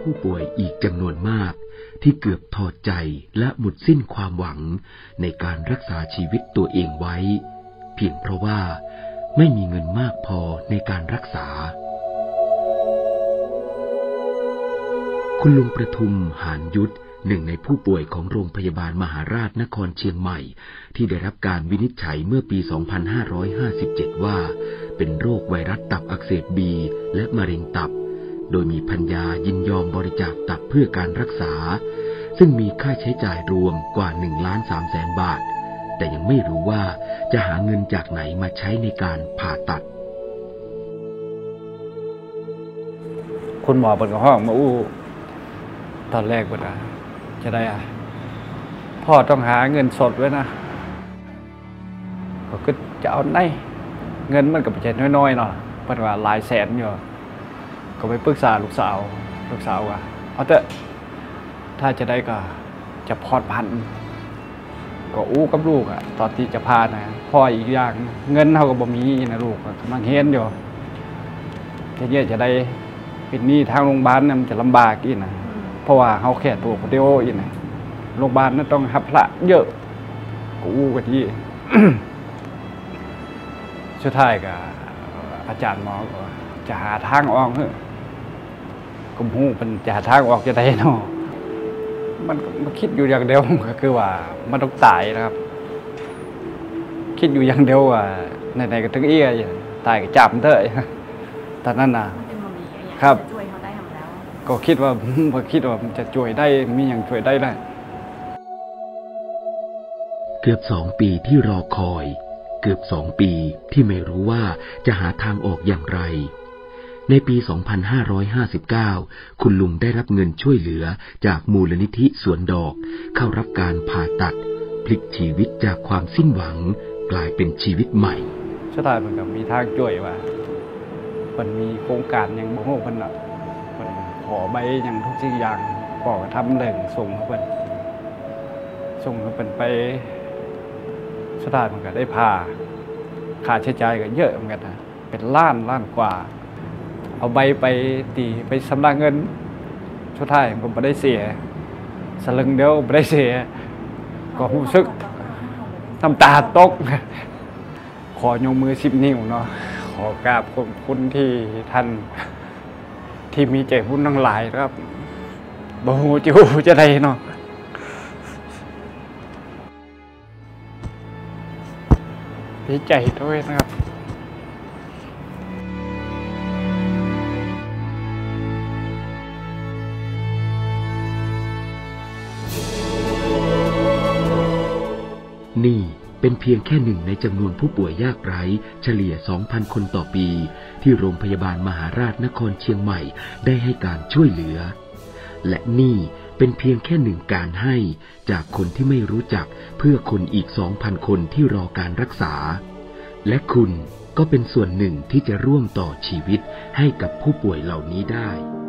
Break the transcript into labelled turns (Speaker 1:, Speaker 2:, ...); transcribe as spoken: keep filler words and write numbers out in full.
Speaker 1: ผู้ป่วยอีกจำนวนมากที่เกือบถอดใจและหมดสิ้นความหวังในการรักษาชีวิตตัวเองไว้เพียงเพราะว่าไม่มีเงินมากพอในการรักษาคุณลุงประทุมหานยุทธหนึ่งในผู้ป่วยของโรงพยาบาลมหาราชนครเชียงใหม่ที่ได้รับการวินิจฉัยเมื่อปี สองพันห้าร้อยห้าสิบเจ็ด ว่าเป็นโรคไวรัสตับอักเสบบีและมะเร็งตับโดยมีภรรยายินยอมบริจาคตับเพื่อการรักษาซึ่งมีค่าใช้จ่ายรวมกว่าหนึ่งล้านสามแสนบาทแต่ยังไม่รู้ว่าจะหาเงินจากไหนมาใช้ในการผ่าตัด
Speaker 2: คุณหมอเปิดห้องมาอู้ตอนแรกว่าจะได้อะพ่อต้องหาเงินสดไว้นะก็จะเอาไหนเงินมันกับเจ็ดน้อยๆเนาะเปิดว่าหลายแสนอยู่ก็ไปปรึกษาลูกสาวลูกสาวว่าเอาเถอะถ้าจะได้ก็จะพอดพันก็อู้กับลูกอะตอนที่จะพานะพ่ออีกอย่างเงินเขาก็บ่มีนะลูกกำลังเฮียนอยู่ทีนี้จะได้เป็นหนี้ทางโรงพยาบาลมันจะลำบากอีกนะเพราะว่าเขาแค่ตัวคนเดียวอีกนะโรงพยาบาลนั้นต้องหับพระเยอะกูอู้กันที่ สุดท้ายกับอาจารย์หมอก็จะหาทางออกเฮ้ยกุมหูเป็นจะหาทางออกจะได้เนาะมันมันคิดอยู่อย่างเดียวก็คือว่ามันต้องตายนะครับคิดอยู่อย่างเดียวว่าในๆก็ถึงเอี้ยตายก็จับเถอะตอนนั้นนะครับก็คิดว่าพอคิดว่ามันจะช่วยได้มีอย่างช่วยได้เลย
Speaker 1: เกือบสองปีที่รอคอยเกือบสองปีที่ไม่รู้ว่าจะหาทางออกอย่างไรในปี สองพันห้าร้อยห้าสิบเก้า คุณลุงได้รับเงินช่วยเหลือจากมูลนิธิสวนดอกเข้ารับการผ่าตัดพลิกชีวิตจากความสิ้นหวังกลายเป็นชีวิตใหม่
Speaker 2: สุดท้ายมันก็มีทางช่วยว่ามันมีโครงการอย่างโมโหมันอ่ะมันขอใบอย่างทุกสิ่งอย่างขอทำเรื่องส่งเขาเป็นส่งเขาเป็นไปสุดท้ายมันก็ได้ผ่าค่าใช้จ่ายก็เยอะเหมือนกันนะเป็นล้านล้านกว่าเอาใบไปตีไปสำนักเงินสุดท้ายผมไม่ได้เสียสลึงเดียวไม่ได้เสียก็รู้สึกน้ำตาตกขอยกมือสิบนิ้วเนาะขอกราบขอบคุณที่ท่านที่มีใจบุญทั้งหลายครับบ่ฮู้จิฮู้จะได้เนาะดีใจด้วยนะครับ
Speaker 1: นี่เป็นเพียงแค่หนึ่งในจำนวนผู้ป่วยยากไร้เฉลี่ย สองพัน คนต่อปีที่โรงพยาบาลมหาราชนครเชียงใหม่ได้ให้การช่วยเหลือและนี่เป็นเพียงแค่หนึ่งการให้จากคนที่ไม่รู้จักเพื่อคนอีก สองพัน คนที่รอการรักษาและคุณก็เป็นส่วนหนึ่งที่จะร่วมต่อชีวิตให้กับผู้ป่วยเหล่านี้ได้